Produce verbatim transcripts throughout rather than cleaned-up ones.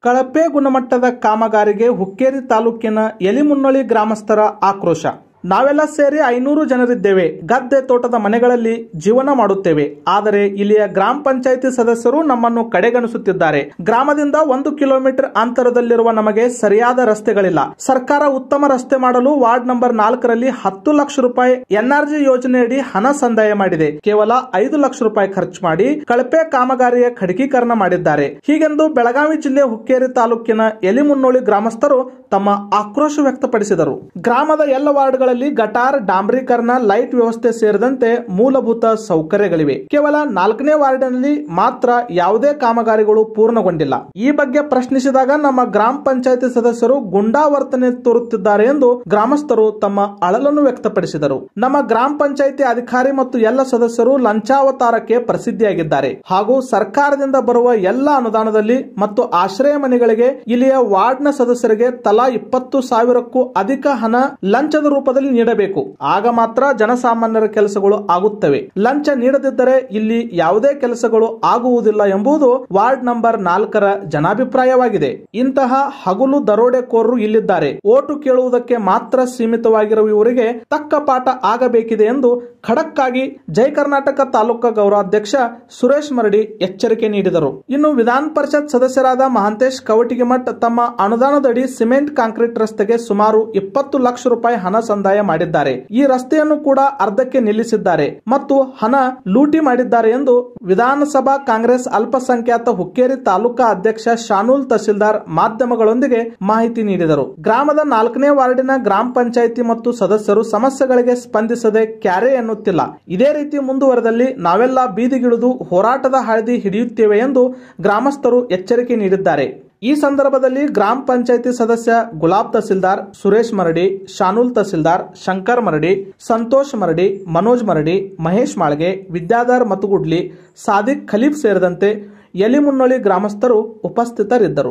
ಕಳಪೆ ಗುಣಮಟ್ಟದ ಕಾಮಗಾರಿಗೆ ಹುಕ್ಕೇರಿ ತಾಲೂಕಿನ ಎಲಿಮುನ್ನೊಳಿ ಗ್ರಾಮಸ್ಥರ ಆಕ್ರೋಶ. ನಾವೆಲ್ಲ ಸೇರಿ ಐನೂರು ಜನರಿದ್ದೇವೆ. ಗದ್ದೆ ತೋಟದ ಮನೆಗಳಲ್ಲಿ ಜೀವನ ಮಾಡುತ್ತೇವೆ. ಆದರೆ ಇಲ್ಲಿಯ ಗ್ರಾಮ ಪಂಚಾಯಿತಿ ಸದಸ್ಯರು ನಮ್ಮನ್ನು ಕಡೆಗಣಿಸುತ್ತಿದ್ದಾರೆ. ಗ್ರಾಮದಿಂದ ಒಂದು ಕಿಲೋಮೀಟರ್ ಅಂತರದಲ್ಲಿರುವ ನಮಗೆ ಸರಿಯಾದ ರಸ್ತೆಗಳಿಲ್ಲ. ಸರ್ಕಾರ ಉತ್ತಮ ರಸ್ತೆ ಮಾಡಲು ವಾರ್ಡ್ ನಂಬರ್ ನಾಲ್ಕರಲ್ಲಿ ಹತ್ತು ಲಕ್ಷ ರೂಪಾಯಿ ಎನ್ಆರ್ಜಿ ಯೋಜನೆಯಡಿ ಹಣ ಸಂದಾಯ ಮಾಡಿದೆ. ಕೇವಲ ಐದು ಲಕ್ಷ ರೂಪಾಯಿ ಖರ್ಚು ಮಾಡಿ ಕಳಪೆ ಕಾಮಗಾರಿಯ ಖಡಕೀಕರಣ ಮಾಡಿದ್ದಾರೆ. ಹೀಗೆಂದು ಬೆಳಗಾವಿ ಜಿಲ್ಲೆ ಹುಕ್ಕೇರಿ ತಾಲೂಕಿನ ಎಲಿಮುನ್ನೊಳಿ ಗ್ರಾಮಸ್ಥರು ತಮ್ಮ ಆಕ್ರೋಶ ವ್ಯಕ್ತಪಡಿಸಿದರು. ಗ್ರಾಮದ ಎಲ್ಲ ವಾರ್ಡ್ಗಳಲ್ಲಿ ಗಟಾರ್, ಡಾಂಬರೀಕರಣ, ಲೈಟ್ ವ್ಯವಸ್ಥೆ ಸೇರಿದಂತೆ ಮೂಲಭೂತ ಸೌಕರ್ಯಗಳಿವೆ. ಕೇವಲ ನಾಲ್ಕನೇ ವಾರ್ಡಿನಲ್ಲಿ ಮಾತ್ರ ಯಾವುದೇ ಕಾಮಗಾರಿಗಳು ಪೂರ್ಣಗೊಂಡಿಲ್ಲ. ಈ ಬಗ್ಗೆ ಪ್ರಶ್ನಿಸಿದಾಗ ನಮ್ಮ ಗ್ರಾಮ ಪಂಚಾಯಿತಿ ಸದಸ್ಯರು ಗುಂಡಾವರ್ತನೆ ತೋರುತ್ತಿದ್ದಾರೆ ಎಂದು ಗ್ರಾಮಸ್ಥರು ತಮ್ಮ ಅಳಲನ್ನು ವ್ಯಕ್ತಪಡಿಸಿದರು. ನಮ್ಮ ಗ್ರಾಮ ಪಂಚಾಯಿತಿ ಅಧಿಕಾರಿ ಮತ್ತು ಎಲ್ಲ ಸದಸ್ಯರು ಲಂಚಾವತಾರಕ್ಕೆ ಪ್ರಸಿದ್ಧಿಯಾಗಿದ್ದಾರೆ ಹಾಗೂ ಸರ್ಕಾರದಿಂದ ಬರುವ ಎಲ್ಲ ಅನುದಾನದಲ್ಲಿ ಮತ್ತು ಆಶ್ರಯ ಮನೆಗಳಿಗೆ ಇಲ್ಲಿಯ ವಾರ್ಡ್ನ ಸದಸ್ಯರಿಗೆ ತಲಾ ಇಪ್ಪತ್ತು ಸಾವಿರಕ್ಕೂ ಅಧಿಕ ಹಣ ಲಂಚದ ರೂಪದಲ್ಲಿ ನೀಡಬೇಕು. ಆಗ ಮಾತ್ರ ಜನಸಾಮಾನ್ಯರ ಕೆಲಸಗಳು ಆಗುತ್ತವೆ. ಲಂಚ ನೀಡದಿದ್ದರೆ ಇಲ್ಲಿ ಯಾವುದೇ ಕೆಲಸಗಳು ಆಗುವುದಿಲ್ಲ ಎಂಬುದು ವಾರ್ಡ್ ನಂಬರ್ ನಾಲ್ಕರ ಜನಾಭಿಪ್ರಾಯವಾಗಿದೆ. ಇಂತಹ ಹಗಲು ದರೋಡೆಕೋರರು ಇಲ್ಲಿದ್ದಾರೆ. ಓಟು ಕೇಳುವುದಕ್ಕೆ ಮಾತ್ರ ಸೀಮಿತವಾಗಿರುವ ಇವರಿಗೆ ತಕ್ಕ ಪಾಠ ಆಗಬೇಕಿದೆ ಎಂದು ಖಡಕ್ ಆಗಿ ಜೈ ಕರ್ನಾಟಕ ತಾಲೂಕಾ ಗೌರವಾಧ್ಯಕ್ಷ ಸುರೇಶ್ ಮರಡಿ ಎಚ್ಚರಿಕೆ ನೀಡಿದರು. ಇನ್ನು ವಿಧಾನ ಪರಿಷತ್ ಸದಸ್ಯರಾದ ಮಹಾಂತೇಶ್ ಕವಟಿಗಿಮಠ್ ತಮ್ಮ ಅನುದಾನದಡಿ ಸಿಮೆಂಟ್ ಕಾಂಕ್ರೀಟ್ ರಸ್ತೆಗೆ ಸುಮಾರು ಇಪ್ಪತ್ತು ಲಕ್ಷ ರೂಪಾಯಿ ಹಣ ಸಂದಾಯ ಮಾಡಿದ್ದಾರೆ. ಈ ರಸ್ತೆಯನ್ನು ಕೂಡ ಅರ್ಧಕ್ಕೆ ನಿಲ್ಲಿಸಿದ್ದಾರೆ ಮತ್ತು ಹಣ ಲೂಟಿ ಮಾಡಿದ್ದಾರೆ ಎಂದು ವಿಧಾನಸಭಾ ಕಾಂಗ್ರೆಸ್ ಅಲ್ಪಸಂಖ್ಯಾತ ಹುಕ್ಕೇರಿ ತಾಲೂಕಾ ಅಧ್ಯಕ್ಷ ಶಾನೂಲ್ ತಹಸೀಲ್ದಾರ್ ಮಾಧ್ಯಮಗಳೊಂದಿಗೆ ಮಾಹಿತಿ ನೀಡಿದರು. ಗ್ರಾಮದ ನಾಲ್ಕನೇ ವಾರ್ಡಿನ ಗ್ರಾಮ ಪಂಚಾಯಿತಿ ಮತ್ತು ಸದಸ್ಯರು ಸಮಸ್ಯೆಗಳಿಗೆ ಸ್ಪಂದಿಸದೆ ಕ್ಯಾರೆ ಎನ್ನುತ್ತಿಲ್ಲ. ಇದೇ ರೀತಿ ಮುಂದುವರೆದಲ್ಲಿ ನಾವೆಲ್ಲ ಬೀದಿಗಿಳಿದು ಹೋರಾಟದ ಹಳದಿ ಹಿಡಿಯುತ್ತೇವೆ ಎಂದು ಗ್ರಾಮಸ್ಥರು ಎಚ್ಚರಿಕೆ ನೀಡಿದ್ದಾರೆ. ಈ ಸಂದರ್ಭದಲ್ಲಿ ಗ್ರಾಮ ಪಂಚಾಯಿತಿ ಸದಸ್ಯ ಗುಲಾಬ್ ತಹಸೀಲ್ದಾರ್, ಸುರೇಶ್ ಮರಡಿ, ಶಾನೂಲ್ ತಹಸೀಲ್ದಾರ್, ಶಂಕರ್ ಮರಡಿ, ಸಂತೋಷ್ ಮರಡಿ, ಮನೋಜ್ ಮರಡಿ, ಮಹೇಶ್ ಮಾಳ್ಗೆ, ವಿದ್ಯಾಧರ್ ಮತುಗುಡ್ಲಿ, ಸಾದಿಕ್ ಖಲೀಫ್ ಸೇರಿದಂತೆ ಎಲಿಮುನ್ನೊಳಿ ಗ್ರಾಮಸ್ಥರು ಉಪಸ್ಥಿತರಿದ್ದರು.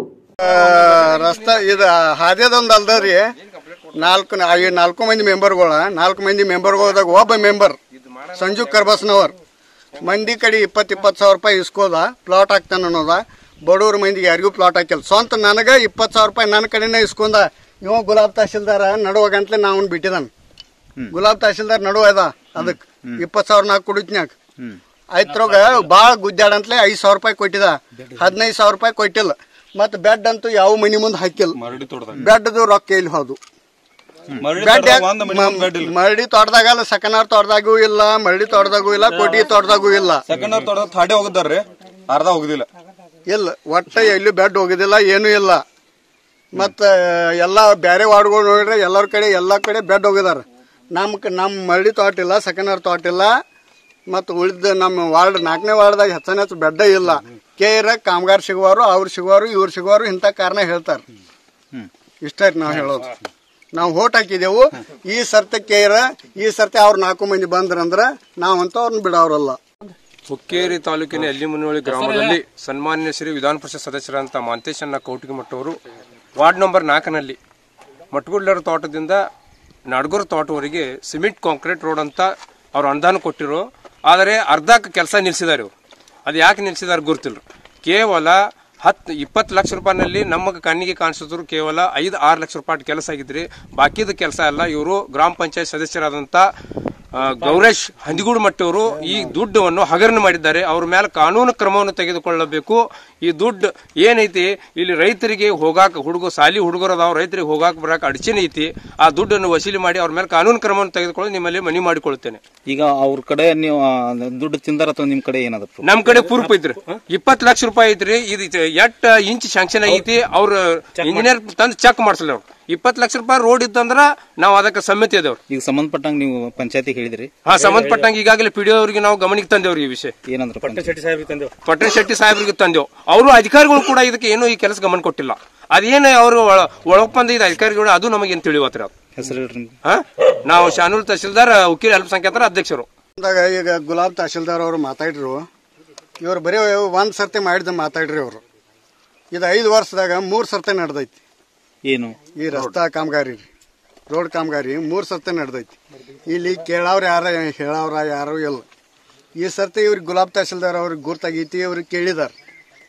ರಸ್ತೆ ಇದು ಹಾದ್ಯದೊಂದು ಅಲ್ದರಿ ನಾಲ್ಕು ನಾಲ್ಕು ಮಂದಿ ಮೆಂಬರ್ಗಳ ನಾಲ್ಕು ಮಂದಿ ಮೆಂಬರ್ಗಳದಾಗ ಒಬ್ಬ ಮೆಂಬರ್ ಸಂಜು ಕರ್ಬಸ್ನವರ್ ಮಂದಿ ಕಡೆ ಇಪ್ಪತ್ತು ಇಪ್ಪತ್ತು ಸಾವಿರ ರೂಪಾಯಿ ಇಸ್ಕೋದ ಪ್ಲಾಟ್ ಹಾಕ್ತಾನ ಅನ್ನೋದ. ಬಡವ್ರ ಮಂದಿಗೆ ಯಾರಿಗೂ ಪ್ಲಾಟ್ ಹಾಕಿಲ್ಲ. ಸ್ವಂತ ನನಗೆ ಇಪ್ಪತ್ತು ಸಾವಿರ ರೂಪಾಯಿ ನನ್ನ ಕಡೆನೇ ಇಸ್ಕೊಂಡ. ಇವ ಗುಲಾಬ್ ತಹಸೀಲ್ದಾರ ನಡುವ ಗಂಟ್ಲೆ ನಾವು ಬಿಟ್ಟಿದಾನ. ಗುಲಾಬ್ ತಹಸೀಲ್ದಾರ್ ನಡುವ ಅದ ಅದಕ್ಕೆ ಇಪ್ಪತ್ತು ಸಾವಿರ ನಾಲ್ಕು ಕುಡಿತ್ನ್ಯಾಕ ಆಯ್ತ್ರೋಗ ಭಾಳ ಗುದ್ದಾಡಂತ್ಲೆ ಐದು ಸಾವಿರ ರೂಪಾಯಿ ಕೊಟ್ಟಿದ. ಹದಿನೈದು ಸಾವಿರ ರೂಪಾಯಿ ಕೊಟ್ಟಿಲ್ಲ. ಮತ್ ಬೆಡ್ ಅಂತೂ ಯಾವ ಮನಿ ಮುಂದೆ ಹಾಕಿಲ್ಲ. ಬೆಡ್ದು ರೊಕ್ಕ ಇಲ್ಲಿ ಹೋದು. ಮರಡಿ ತೋಟದಾಗಲ್ಲ, ಸಕನಾರ್ ತೋಟದಾಗೂ ಇಲ್ಲ, ಮರಡಿ ತೋಟದಾಗೂ ಇಲ್ಲ, ಕೋಟಿ ತೋಟದಾಗೂ ಇಲ್ಲ. ಸಕನಾರ್ ತೋಟದ ಥಾಡೆ ಹೋಗಿದ್ದಾರ್ರಿ, ಅರ್ಧ ಹೋಗುದಿಲ್ಲ. ಇಲ್ಲ, ಒಟ್ಟ ಎಲ್ಲಿ ಬೆಡ್ ಹೋಗುದಿಲ್ಲ, ಏನು ಇಲ್ಲ. ಮತ್ತ ಎಲ್ಲಾ ಬ್ಯಾರೆ ವಾರ್ಡ್ಗಳು ನೋಡ್ರೆ ಎಲ್ಲರ ಕಡೆ ಎಲ್ಲಾ ಕಡೆ ಬೆಡ್ ಹೋಗಿದಾರ. ನಮ್ ನಮ್ ಮರಡಿ ತೋಟ ಇಲ್ಲ, ಸಕನಾರ್ ತೋಟ ಇಲ್ಲ. ಮತ್ ಉಳಿದ ನಮ್ಮ ವಾರ್ಡ್ ನಾಲ್ಕನೇ ವಾರ್ಡ್ದಾಗ ಹೆಚ್ಚನ ಹೆಚ್ಚು ಬೆಡ್ಡ ಇಲ್ಲ. ಕೇರ ಕಾಮಗಾರ ಸಿಗುವಾರು, ಅವ್ರು ಸಿಗುವಾರು, ಇವ್ರು ಸಿಗುವಾರು ಇಂಥ ಕಾರಣ ಹೇಳ್ತಾರ. ಇಷ್ಟ ನಾವ್ ಹೇಳೋದು. ನಾವು ಹೋಟ್ ಹಾಕಿದೆವು. ಈ ಸರ್ತಿ ಕೇರ ಈ ಸರ್ತಿ ಅವ್ರ ನಾಲ್ಕು ಮಂದಿ ಬಂದ್ರಂದ್ರ ನಾವಂತ ಅವ್ರನ್ನ ಬಿಡೋರಲ್ಲ. ಹುಕ್ಕೇರಿ ತಾಲೂಕಿನ ಎಲಿಮುನ್ನೊಳಿ ಗ್ರಾಮದಲ್ಲಿ ಸನ್ಮಾನ್ಯ ಶ್ರೀ ವಿಧಾನ ಪರಿಷತ್ ಸದಸ್ಯರಂತ ಮಹಾಂತೇಶಣ್ಣ ಕೌಟಿಗಿಮಠ್ ಅವರು ವಾರ್ಡ್ ನಂಬರ್ ನಾಲ್ಕನಲ್ಲಿ ಮಟ್ಗುಡ್ಲರ ತೋಟದಿಂದ ನಾಡಗೂರು ತೋಟವರೆಗೆ ಸಿಮೆಂಟ್ ಕಾಂಕ್ರೀಟ್ ರೋಡ್ ಅಂತ ಅವ್ರು ಅನುದಾನ ಕೊಟ್ಟಿರೋ, ಆದರೆ ಅರ್ಧಕ್ಕೆ ಕೆಲಸ ನಿಲ್ಸಿದಾರೆ. ಅವರು ಅದು ಯಾಕೆ ನಿಲ್ಸಿದಾರೆ ಗೊತ್ತಿಲ್ಲ. ಕೇವಲ ಹತ್ತು ಇಪ್ಪತ್ತು ಲಕ್ಷ ರೂಪಾಯಿನಲ್ಲಿ ನಮ್ಮ ಕಣ್ಣಿಗೆ ಕಾಣಿಸಿದ್ರು ಕೇವಲ ಐದು ಆರು ಲಕ್ಷ ರೂಪಾಯಿ ಕೆಲಸ ಆಗಿದ್ರಿ. ಬಾಕಿದ ಕೆಲಸ ಎಲ್ಲ ಇವರು ಗ್ರಾಮ ಪಂಚಾಯತ್ ಸದಸ್ಯರಾದಂಥ ಗೌರೇಶ್ ಹಂದಿಗೂಡುಮಟ್ಟಿ ಅವರು ಈ ದುಡ್ಡನ್ನು ಹಗರಣ ಮಾಡಿದ್ದಾರೆ. ಅವ್ರ ಮೇಲೆ ಕಾನೂನು ಕ್ರಮವನ್ನು ತೆಗೆದುಕೊಳ್ಳಬೇಕು. ಈ ದುಡ್ಡು ಏನೈತಿ ಇಲ್ಲಿ ರೈತರಿಗೆ ಹೋಗಾಕ ಹುಡುಗ ಸಾಲಿ ಹುಡುಗರದಾವ್, ರೈತರಿಗೆ ಹೋಗಾಕ ಬರಾಕ ಅಡಚಣೆ ಐತಿ. ಆ ದುಡ್ಡನ್ನು ವಸೂಲಿ ಮಾಡಿ ಅವ್ರ ಮೇಲೆ ಕಾನೂನು ಕ್ರಮವನ್ನು ತೆಗೆದುಕೊಳ್ಳಿ ನಿಮ್ಮಲ್ಲಿ ಮನವಿ ಮಾಡಿಕೊಳ್ತೇನೆ. ಈಗ ಅವ್ರ ಕಡೆ ನೀವು ದುಡ್ಡು ತಿಂದಾರ ಅಥವಾ ನಿಮ್ ಕಡೆ ಏನಾದ್ರು? ನಮ್ ಕಡೆ ಪ್ರೂಫ್ ಐತ್ರಿ. ಇಪ್ಪತ್ತು ಲಕ್ಷ ರೂಪಾಯಿ ಐತ್ರಿ. ಇದು ಎಟ್ ಇಂಚ್ ಶಾಂಕ್ಷನ್ ಆಗೈತಿ. ಅವ್ರ ಇಂಜಿನಿಯರ್ ತಂದು ಚೆಕ್ ಮಾಡಿಸಲ್ಲ. ಅವ್ರು ಇಪ್ಪತ್ತು ಲಕ್ಷ ರೂಪಾಯಿ ರೋಡ್ ಇತ್ತಂದ್ರ ನಾವು ಅದಕ್ಕೆ ಸಮ್ಮತಿ ಅದೇವ್ರು. ಈಗ ಸಂಬಂಧಪಟ್ಟಂಗ ನೀವು ಪಂಚಾಯತಿಗೆ ಹೇಳಿದ್ರಿ? ಹಾ, ಸಂಬಂಧಪಟ್ಟಂಗ ಈಗಾಗಲೇ ಪಿಡಿಒ ಅವರಿಗೆ ನಾವು ಗಮನಕ್ಕೆ ತಂದೇವ್ರಿ ಈ ವಿಷಯ. ಏನಂದ್ರೆ ಪಟ್ಟಣ ಶೆಟ್ಟಿ ಸಾಹೇಬ್ರಿಗೆ ತಂದೆವು. ಅವರು ಅಧಿಕಾರಿಗಳು ಕೂಡ ಇದಕ್ಕೆ ಏನು ಈ ಕೆಲಸ ಗಮನ ಕೊಟ್ಟಿಲ್ಲ. ಅದೇನು ಅವರು ಒಳಪಂದ ಇದು ಅಧಿಕಾರಿಗಳು ಅದು ನಮಗೇನು ತಿಳಿವತ್ರಿ. ಅದು ಹೆಸರು ಹಾ, ನಾವು ಶಾನೂಲ್ ತಹಸೀಲ್ದಾರ್, ಹುಕ್ಕೇರಿ ಅಲ್ಪಸಂಖ್ಯಾತರ ಅಧ್ಯಕ್ಷರು. ಈಗ ಗುಲಾಬ್ ತಹಸೀಲ್ದಾರ್ ಅವರು ಮಾತಾಡ್ರು. ಇವ್ರು ಬರೀ ಒಂದ್ ಸರ್ತಿ ಮಾಡಿದ ಮಾತಾಡ್ರಿ. ಅವರು ಇದು ಐದು ವರ್ಷದಾಗ ಮೂರ್ ಸರ್ತಿ ನಡೆದೈತಿ. ಏನು ಈ ರಸ್ತಾ ಕಾಮಗಾರಿ, ರೋಡ್ ಕಾಮಗಾರಿ ಮೂರ್ ಸರ್ತಿ ನಡೆದೈತಿ. ಇಲ್ಲಿ ಕೇಳವ್ರ ಯಾರ ಹೇಳವ್ರ ಯಾರು ಇಲ್ಲ. ಈ ಸರ್ತಿ ಇವ್ರಿಗೆ ಗುಲಾಬ್ ತಹಸೀಲ್ದಾರ್ ಅವ್ರಿಗೆ ಗುರ್ತಾಗೈತಿ. ಇವ್ರಿಗೆ ಕೇಳಿದಾರ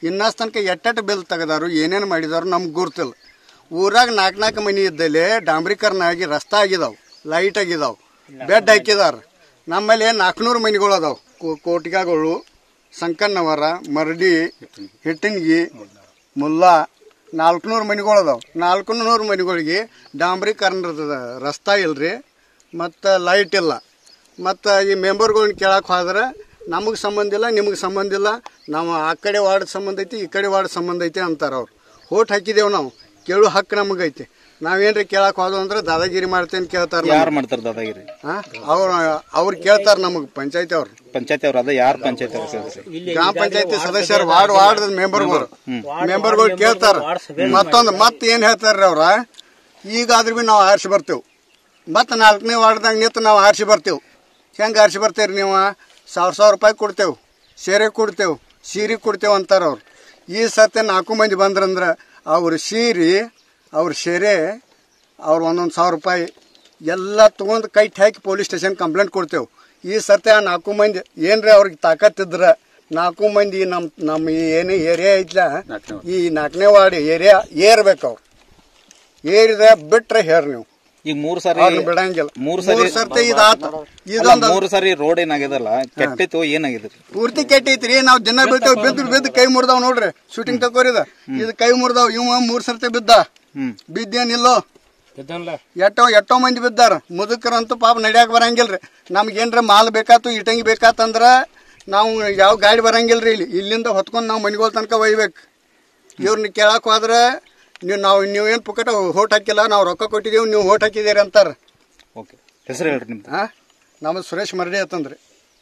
ಇನ್ನಷ್ಟು ತನಕ ಎಟ್ಟೆಟ್ಟು ಬಿಲ್ ತೆಗೆದಾರು ಏನೇನು ಮಾಡಿದಾರು ನಮ್ಗೆ ಗುರ್ತಿಲ್ಲ. ಊರಾಗ ನಾಲ್ಕು ನಾಲ್ಕು ಮನೆ ಇದ್ದಲ್ಲಿ ಡಾಂಬ್ರೀಕರಣ ಆಗಿ ರಸ್ತೆ ಆಗಿದಾವೆ, ಲೈಟ್ ಆಗಿದಾವೆ, ಬೆಡ್ ಹಾಕಿದಾರೆ. ನಮ್ಮಲ್ಲಿ ನಾಲ್ಕುನೂರು ಮನೆಗಳು ಅದಾವೆ. ಕೋಟಿಗಾಗಳು, ಸಂಕನ್ನವರ, ಮರಡಿ, ಹಿಟ್ಟಿನ್ಗಿ, ಮುಲ್ಲಾ, ನಾಲ್ಕುನೂರು ಮನೆಗಳು ಅದಾವೆ. ನಾಲ್ಕುನೂರು ಮನೆಗಳಿಗೆ ಡಾಂಬ್ರೀಕರಣದ ರಸ್ತೆ ಇಲ್ರಿ, ಮತ್ತು ಲೈಟ್ ಇಲ್ಲ. ಮತ್ತು ಈ ಮೆಂಬರ್ಗಳನ್ನ ಕೇಳಕ್ಕೆ ಹೋದ್ರೆ ನಮಗೆ ಸಂಬಂಧ ಇಲ್ಲ, ನಿಮಗೆ ಸಂಬಂಧ ಇಲ್ಲ, ನಾವು ಆ ಕಡೆ ವಾರ್ಡ್ ಸಂಬಂಧ ಐತಿ, ಈ ಕಡೆ ವಾರ್ಡ್ ಸಂಬಂಧ ಐತಿ ಅಂತಾರೆ ಅವ್ರು. ಓಟ್ ಹಾಕಿದೇವು ನಾವು, ಕೇಳು ಹಕ್ಕು ನಮಗೈತಿ. ನಾವೇನ್ರಿ ಕೇಳಕ್ಕೆ ಹೋದ್ವು ಅಂದ್ರೆ ದಾದಾಗಿರಿ ಮಾಡ್ತೇನೆ ಕೇಳ್ತಾರೆ. ಯಾರು ಮಾಡ್ತಾರೆ ದಾದಾಗಿರಿ? ಹಾಂ, ಅವ್ರು ಅವ್ರು ಕೇಳ್ತಾರೆ ನಮಗೆ, ಪಂಚಾಯತಿ ಅವ್ರು. ಪಂಚಾಯತಿ ಅವ್ರು ಅದ ಯಾರು ಪಂಚಾಯತಿ ಅವ್ರು? ಗ್ರಾಮ ಪಂಚಾಯತಿ ಸದಸ್ಯರು, ವಾರ್ಡ್ ವಾರ್ಡ್ ಮೆಂಬರ್ಗಳು ಮೆಂಬರ್ಗಳು ಕೇಳ್ತಾರೆ. ಮತ್ತೊಂದು ಮತ್ತೆ ಏನು ಹೇಳ್ತಾರ್ರಿ ಅವ್ರ, ಈಗಾದ್ರೂ ಭೀ ನಾವು ಆರಿಸಿ ಬರ್ತೇವೆ, ಮತ್ತು ನಾಲ್ಕನೇ ವಾರ್ಡ್ದಾಗ ನಿಂತು ನಾವು ಆರಿಸಿ ಬರ್ತೇವೆ. ಹೆಂಗೆ ಆರಿಸಿ ಬರ್ತೇವೆ ರೀ ನೀವು? ಸಾವಿರ ಸಾವಿರ ರೂಪಾಯಿ ಕೊಡ್ತೇವೆ, ಸೀರೆ ಕೊಡ್ತೇವೆ, ಸೀರೆ ಕೊಡ್ತೇವೆ ಅಂತಾರೆ ಅವ್ರು. ಈ ಸರ್ತಿ ನಾಲ್ಕು ಮಂದಿ ಬಂದ್ರಂದ್ರೆ ಅವ್ರ ಸೀರೆ, ಅವ್ರ ಸೀರೆ, ಅವ್ರು ಒಂದೊಂದು ಸಾವಿರ ರೂಪಾಯಿ ಎಲ್ಲ ತೊಗೊಂಡು ಕೈ ಹಾಕಿ ಪೊಲೀಸ್ ಸ್ಟೇಷನ್ ಕಂಪ್ಲೇಂಟ್ ಕೊಡ್ತೇವೆ. ಈ ಸರ್ತಿ ಆ ನಾಲ್ಕು ಮಂದಿ ಏನ್ರಿ ಅವ್ರಿಗೆ ತಾಕತ್ತಿದ್ರೆ ನಾಲ್ಕು ಮಂದಿ ನಮ್ಮ ನಮ್ಮ ಏನು ಏರಿಯಾ ಐತ್ಲ, ಈ ನಾಲ್ಕನೇ ವಾರ್ಡ್ ಏರಿಯಾ ಏರ್ಬೇಕು. ಅವ್ರು ಏರಿದ್ರೆ ಬಿಟ್ರೆ ಹೇರ್ ನೀವು ಈಗ ಮೂರು ಸಾರಿ ಬಿಡಂಗಿಲ್ಲ. ಮೂರು ಸಾರಿ ಸರ್ತಿ ಇದಾತ, ಇದೊಂದು ಮೂರು ಸಾರಿ ರೋಡ್ ಏನಾಗ್ಯದಲ್ಲ, ಕೆಟ್ಟೈತು ಏನಾಗಿದೆ? ಪೂರ್ತಿ ಕೆಟ್ಟೈತ್ರಿ. ನಾವು ದಿನ ಬೀಳ್ತೇವೆ, ಬಿದ್ದು ಬಿದ್ದು ಕೈ ಮುರಿದಾವ್ ನೋಡ್ರಿ. ಶೂಟಿಂಗ್ ತಕೋರಿದ ಇದು ಕೈ ಮುರಿದಾವ್. ಇವ ಮೂರ್ ಸರ್ತಿ ಬಿದ್ದ, ಬಿದ್ದೇನಿಲ್ಲೋ, ಎಟ್ಟೋ ಎಟ್ಟೋ ಮಂದಿ ಬಿದ್ದಾರ. ಮುದುಕರಂತೂ ಪಾಪ ನಡ್ಯಾಕ ಬರಂಗಿಲ್ರಿ. ನಮ್ಗೇನ್ರ ಮಾಲ್ ಬೇಕಾತು, ಇಟಂಗಿ ಬೇಕಾತಂದ್ರ ನಾವು ಯಾವ ಗಾಡಿ ಬರಂಗಿಲ್ರಿ. ಇಲ್ಲಿ ಇಲ್ಲಿಂದ ಹೊತ್ಕೊಂಡು ನಾವು ಮನೆಗಳ ತನಕ ಒಯ್ಬೇಕು. ಇವ್ರನ್ನ ಕೇಳಕ್ ಹೋದ್ರೆ ನೀವು ನಾವು ನೀವೇನು ಪುಕ್ಕಟ ಓಟ್ ಹಾಕಿಲ್ಲ, ನಾವು ರೊಕ್ಕ ಕೊಟ್ಟಿದ್ದೀವಿ, ನೀವು ಓಟ್ ಹಾಕಿದ್ದೀರಿ ಅಂತಾರೆ. ಹೆಸರು ಹೇಳ್ರಿ ನಿಮ್ದು? ಹಾಂ, ನಮ್ಮದು ಸುರೇಶ್ ಮರಡಿ ಅಂತಂದ್ರಿ.